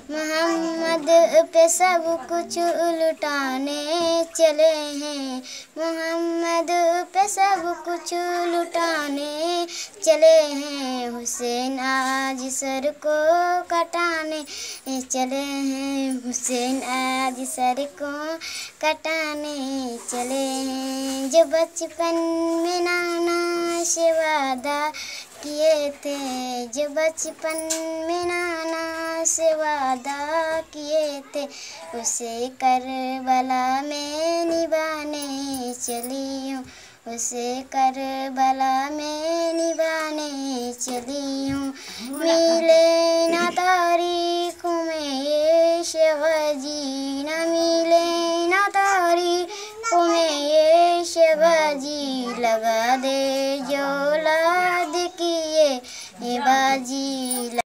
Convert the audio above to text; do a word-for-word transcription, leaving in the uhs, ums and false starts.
मोहम्मद पे सब कुछ लुटाने चले हैं, मोहम्मद पे सब कुछ लुटाने चले हैं। हुसैन आज सर को कटाने चले हैं, हुसैन आज सर को कटाने चले हैं। जो बचपन में नाना से वादा किए थे, जो बचपन में नाना से वादा किए थे, उसे करबला में निभाने चली हूँ, उसे करबला में निभाने चली हूँ। मिले